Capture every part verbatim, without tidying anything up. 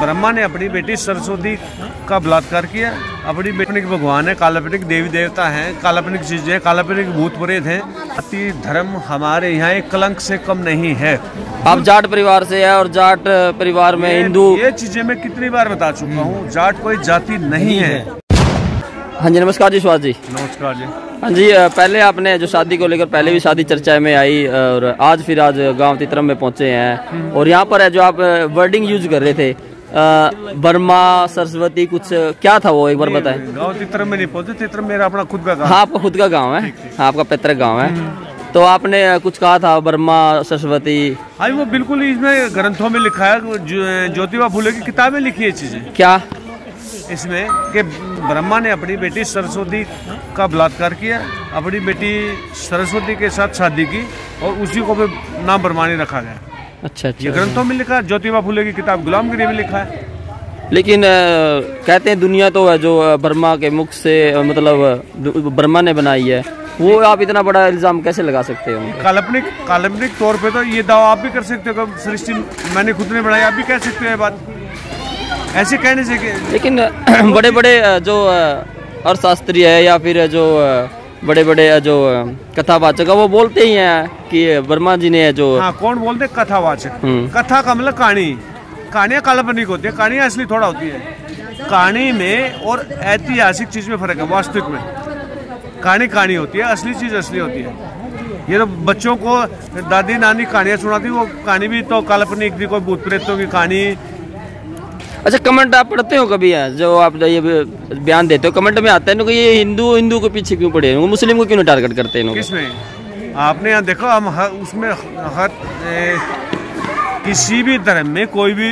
ब्रह्मा ने अपनी बेटी सरस्वती का बलात्कार किया। अपनी बेटी भगवान है, काल्पनिक देवी देवता हैं, काल्पनिक चीजें, काल्पनिक भूत प्रेत हैं। जाति धर्म हमारे यहाँ एक कलंक से कम नहीं है। आप जाट परिवार से है और जाट परिवार में हिंदू, ये चीजें मैं कितनी बार बता चुका हूँ। जाट कोई जाति नहीं है। हाँ जी, नमस्कार जी सुभाष जी। नमस्कार जी। हाँ जी, पहले आपने जो शादी को लेकर पहले भी शादी चर्चा में आई और आज फिर आज गांव तितरम में पहुंचे हैं और यहाँ पर है जो आप वर्डिंग यूज कर रहे थे ब्रह्मा सरस्वती, कुछ क्या था वो एक बार बताएं। गांव तितरम में नहीं पहुंचे, तितरम मेरा अपना खुद का गाँव। हाँ, आपका खुद का गाँव है। हाँ, आपका पैतृक गाँव है। तो आपने कुछ कहा था ब्रह्मा सरस्वती। हाँ, वो बिल्कुल इसमें ग्रंथों में लिखा है, ज्योतिबा फुले की किताबें लिखी है चीजें। क्या इसमें कि ब्रह्मा ने अपनी बेटी सरस्वती का बलात्कार किया, अपनी बेटी सरस्वती के साथ शादी की और उसी को भी नाम ब्रह्मानी रखा गया। अच्छा अच्छा, ये ग्रंथों में लिखा है। ज्योतिबा फुले की किताब गुलामगिरी में लिखा है। लेकिन आ, कहते हैं दुनिया तो है जो ब्रह्मा के मुख से, मतलब ब्रह्मा ने बनाई है, वो आप इतना बड़ा इल्जाम कैसे लगा सकते हो? काल्पनिक काल्पनिक तौर पे तो ये दावा आप भी कर सकते हो, सृष्टि मैंने खुद ने बनाई, आप भी कह सकते हो ये बात, ऐसे कहने से। लेकिन बड़े बड़े जो अर्थशास्त्री है या फिर जो बड़े बड़े जो कथावाचक है वो बोलते ही हैं कि ब्रह्मा जी ने जो। हाँ, कौन बोलते हैं? कथावाचक। कथा का मतलब कहानी। कहानियाँ काल्पनिक होती है, कहानियाँ असली थोड़ा होती है। कहानी में और ऐतिहासिक चीज में फर्क है। वास्तविक में कहानी कहानी होती है, असली चीज असली होती है। ये तो बच्चों को दादी नानी कहानियाँ सुनाती, वो कहानी भी तो काल्पनिक थी, कोई भूत प्रेतों की कहानी। अच्छा, कमेंट आप पढ़ते हो कभी है जो आप ये बयान देते हो, कमेंट में आता है कि ये हिंदू हिंदू के पीछे क्यों पड़े हैं, मुस्लिम को क्यों नहीं टारगेट करते हैं? किसमें? आपने यहाँ देखो, हम हर उसमें हर ए, किसी भी धर्म में कोई भी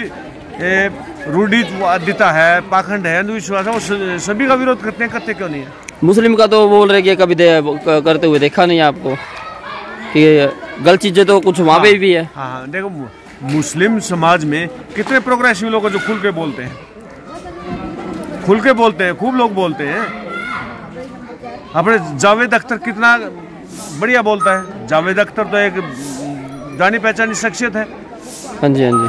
रूढ़िवादिता है, पाखंड है, अंधविश्वास है, वो सभी का विरोध करते हैं। करते क्यों नहीं है? मुस्लिम का तो बोल रहे कि कभी करते हुए देखा नहीं आपको कि गलत चीजें तो कुछ वहाँ पे भी है। हाँ, देखो मुस्लिम समाज में कितने प्रोग्रेसिव लोग हैं जो खुल के बोलते हैं, खुल के बोलते हैं, खूब लोग बोलते हैं। अपने जावेद अख्तर कितना बढ़िया बोलता है। जावेद अख्तर तो एक जानी पहचानी शख्सियत है। हाँ जी, हाँ जी।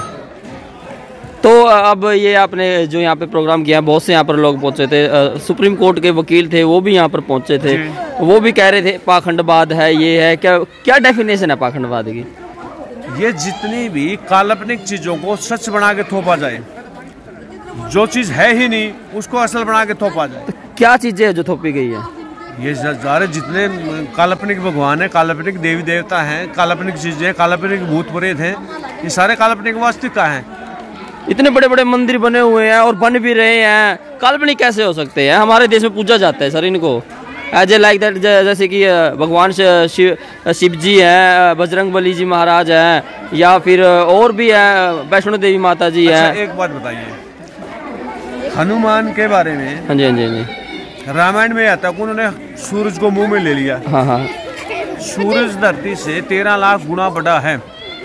तो अब ये आपने जो यहाँ पे प्रोग्राम किया, बहुत से यहाँ पर लोग पहुँचे थे, सुप्रीम कोर्ट के वकील थे वो भी यहाँ पर पहुँचे थे, वो भी कह रहे थे पाखंडवाद है, ये है। क्या क्या डेफिनेशन है पाखंडवाद की? ये जितनी भी काल्पनिक चीजों को सच बना के थोपा जाए, जो चीज है ही नहीं उसको असल बना के थोपा जाए। तो क्या चीजें है जो थोपी गई है? ये सारे जितने काल्पनिक भगवान है, काल्पनिक देवी देवता हैं, काल्पनिक चीजें, काल्पनिक भूत प्रेत हैं, ये सारे काल्पनिक वास्तविक का हैं। इतने बड़े बड़े मंदिर बने हुए हैं और बन भी रहे हैं, काल्पनिक कैसे हो सकते हैं? हमारे देश में पूजा जाता है सर इनको, एज ए लाइक दैट, जैसे कि भगवान शिव शिव जी हैं, बजरंग बली जी महाराज हैं, या फिर और भी है, वैष्णो देवी माता जी हैं। अच्छा, एक बात बताइए, हनुमान के बारे में। हाँ जी, हाँ जी, हाँ जी। रामायण में आता है उन्होंने सूरज को मुंह में ले लिया। हाँ हाँ। सूरज धरती से तेरह लाख गुना बड़ा है।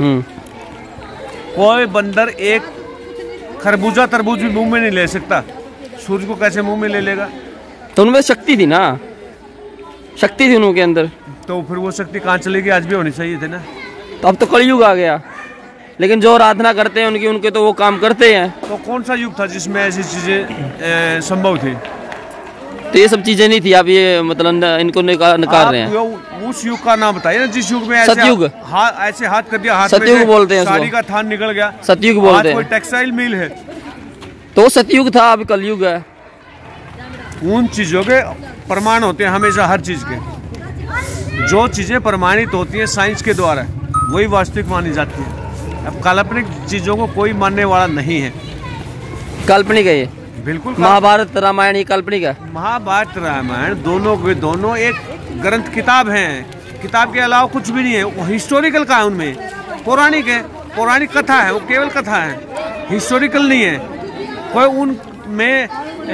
कोई बंदर एक खरबूजा तरबूज भी मुंह में नहीं ले सकता, सूरज को कैसे मुंह में ले लेगा? तो उनमें शक्ति थी ना, शक्ति थी उनके अंदर। तो फिर वो शक्ति कहाँ चलेगी? आज भी होनी चाहिए थी ना। तो अब तो कलयुग आ गया, लेकिन जो आराधना करते हैं उनकी, उनके तो वो काम करते हैं। तो कौन सा युग था जिसमें ऐसी चीजें संभव थी? तो ये सब चीजें नहीं थी, आप ये मतलब इनको नकार रहे हैं। उस युग का नाम बताइए ना जिस युग में ऐसे सतयुग, हाथ ऐसे हाथ कर दिया, हाथ सतयुग बोलते हैं, साड़ी का थान निकल गया, सतयुग बोलते हैं। कोई टेक्सटाइल मिल है तो सतयुग था, अभी कलयुग है। उन चीजों के प्रमाण होते हैं हमेशा, हर चीज के। जो चीजें प्रमाणित होती हैं साइंस के द्वारा, वही वास्तविक मानी जाती है। अब काल्पनिक चीजों को कोई मानने वाला नहीं है। काल्पनिक है ये, बिल्कुल। महाभारत रामायण ये काल्पनिक है। महाभारत रामायण दोनों के दोनों एक ग्रंथ किताब हैं, किताब के अलावा कुछ भी नहीं है। वो हिस्टोरिकल का है, उनमें पौराणिक है, पौराणिक कथा है, वो केवल कथा है, हिस्टोरिकल नहीं है। कोई उनमें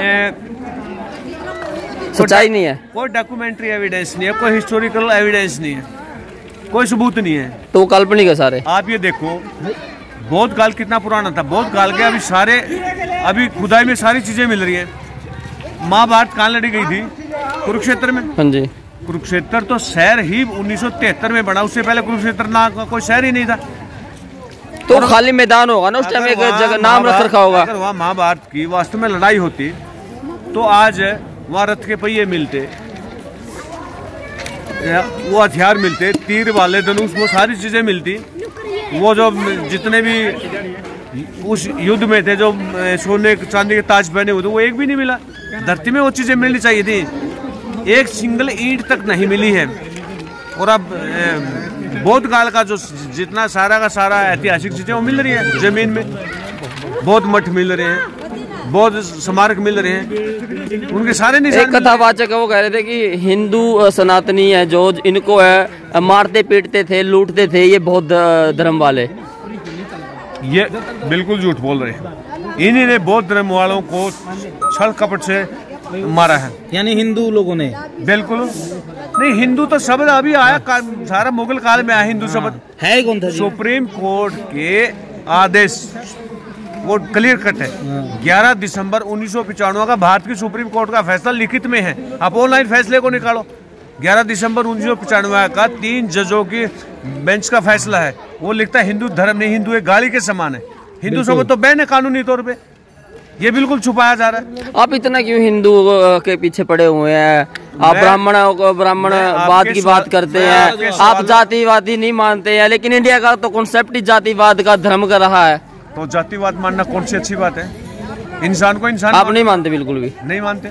सच्चाई नहीं है, कोई डॉक्यूमेंट्री एविडेंस नहीं है, कोई हिस्टोरिकल एविडेंस नहीं है, कोई सबूत नहीं है। तो काल्पनिक है सारे। आप ये देखो, बौद्ध काल कितना पुराना था, बौद्ध काल के अभी सारे अभी खुदाई में सारी चीजें मिल रही हैं। महाभारत कहाँ लड़ी गई थी? कुरुक्षेत्र में। हाँ जी। कुरुक्षेत्र तो शहर ही उन्नीस सौ तिहत्तर में बना, उससे पहले कुरुक्षेत्र ना कोई शहर ही नहीं था। तो खाली मैदान होगा ना उस टाइम, एक जगह नाम रख रखा होगा। अगर वहाँ महाभारत की वास्तव में लड़ाई होती तो आज वहाँ रथ के पहिए मिलते, वो हथियार मिलते, तीर वाले धनुष, वो सारी चीजें मिलती। वो जो जितने भी उस युद्ध में थे जो सोने चांदी के ताज पहने हुए थे, वो एक भी नहीं मिला। धरती में वो चीजें मिलनी चाहिए थी, एक सिंगल ईंट तक नहीं मिली है। और अब बौद्ध काल का जो जितना सारा का सारा ऐतिहासिक चीजें वो मिल रही है जमीन में। बौद्ध मठ मिल रहे हैं, बौद्ध स्मारक मिल रहे हैं, उनके सारे निशान। एक कथावाचक है वो कह रहे थे कि हिंदू सनातनी है जो इनको है मारते पीटते थे, लूटते थे, ये बौद्ध धर्म वाले। ये बिल्कुल झूठ बोल रहे हैं। इन्हीं ने बौद्ध धर्म वालों को छल कपट से मारा है, यानी हिंदू लोगों ने। बिल्कुल नहीं, हिंदू तो शब्द अभी आया, सारा मुगल काल में आया हिंदू शब्द। है कौन था? सुप्रीम कोर्ट के आदेश, वो क्लियर कट है। ग्यारह दिसंबर उन्नीस सौ पिचानवे का भारत की सुप्रीम कोर्ट का फैसला लिखित में है। आप ऑनलाइन फैसले को निकालो। ग्यारह दिसंबर उन्नीस सौ पिचानवे का तीन जजों की बेंच का फैसला है। वो लिखता है हिंदू धर्म नहीं, हिंदू एक गाली के समान है। हिंदू शब्द तो बैन है कानूनी तौर पे, ये बिल्कुल छुपाया जा रहा है। आप इतना क्यों हिंदू के पीछे पड़े हुए हैं? आप ब्राह्मण ब्राह्मणवाद की बात करते हैं, आप जातिवादी नहीं मानते हैं, लेकिन इंडिया का तो कॉन्सेप्ट ही जातिवाद का, धर्म का रहा है। तो जातिवाद मानना कौन सी अच्छी बात है? इंसान को इंसान आप नहीं मानते? बिल्कुल भी नहीं मानते।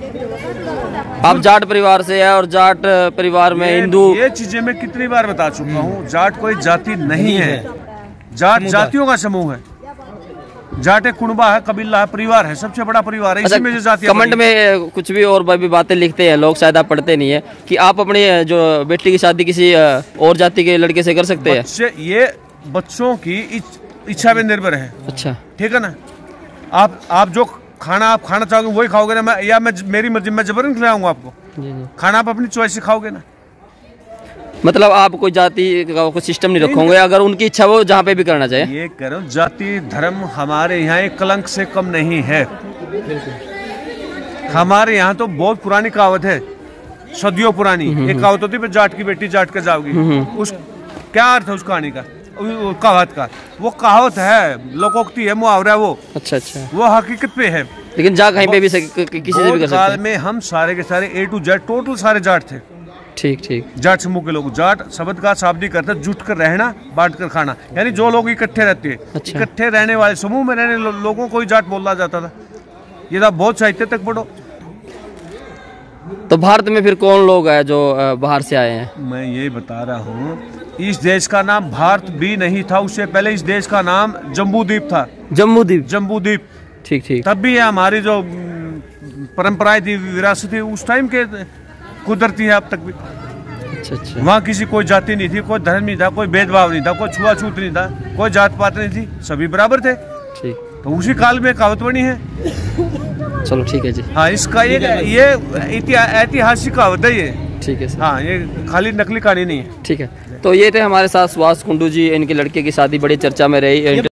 आप जाट परिवार से है और जाट परिवार में हिंदू, ये चीजें मैं कितनी बार बता चुका हूँ। जाट कोई जाति नहीं है, जाट जातियों का समूह है। जाट एक कुनबा है, कबीला है, परिवार है, सबसे बड़ा परिवार है। इसी में जो जाति कमेंट में कुछ भी और भी बातें लिखते हैं लोग, शायद आप पढ़ते नहीं है, कि आप अपनी जो बेटी की शादी किसी और जाति के लड़के से कर सकते हैं। ये बच्चों की इच्छा पे निर्भर है। अच्छा, ठीक है ना। आप आप जो खाना आप खाना चाहोगे वही खाओगे ना, मैं या मैं मेरी मर्जी मैं जबरन खिलाऊंगा आपको? जी जी। खाना आप अपनी चॉइस से खाओगे ना। मतलब आप कोई जाति का कोई सिस्टम नहीं रखोगे, अगर उनकी इच्छा वो जहाँ पे भी करना चाहे। ये कह रहा हूँ, जाति धर्म हमारे यहाँ एक कलंक से कम नहीं है। हमारे यहाँ तो बहुत पुरानी कहावत है, सदियों पुरानी एक कहावत होती है, जाट की बेटी जाट के जाओगी। उस क्या अर्थ है उस कहानी का, कहावत का? वो कहावत है, लोकोक्ति है, मुहावरा है वो। अच्छा अच्छा, वो हकीकत पे है। लेकिन जा कहीं पे भी किसी से भी कर सकते हैं। में हम सारे के सारे ए टू जेड टोटल सारे जाट थे। ठीक ठीक। जाट समूह के लोग, जाट शब्द का शाब्दिक करते जुट कर रहना, बांट कर खाना, यानी जो लोग इकट्ठे रहते हैं। अच्छा। इकट्ठे रहने वाले समूह में रहने लो, लोगों को ही जाट बोला जाता था। ये था बहुत साहित्य तक पढ़ो। तो भारत में फिर कौन लोग हैं जो बाहर से आए हैं? मैं ये बता रहा हूँ, इस देश का नाम भारत भी नहीं था, उससे पहले इस देश का नाम जम्बूद्वीप था। जम्बूद्वीप? जम्बूद्वीप, ठीक ठीक। तब भी है हमारी जो परंपराएं थी, विरासत थी, उस टाइम के कुदरती है अब तक भी। अच्छा अच्छा। वहाँ किसी कोई जाति नहीं थी, कोई धर्म नहीं था, कोई भेदभाव नहीं था, कोई छुआछूत नहीं था, कोई जात पात नहीं थी, सभी बराबर थे। ठीक। तो उसी काल में कहावत बनी है। चलो ठीक है जी। हाँ, इसका ये ये ऐतिहासिक कहावत है ये। ठीक है सर। हाँ, ये खाली नकली कहानी नहीं है। ठीक है। तो ये थे हमारे साथ सुभाष कुंडू जी, इनके लड़के की शादी बड़ी चर्चा में रही।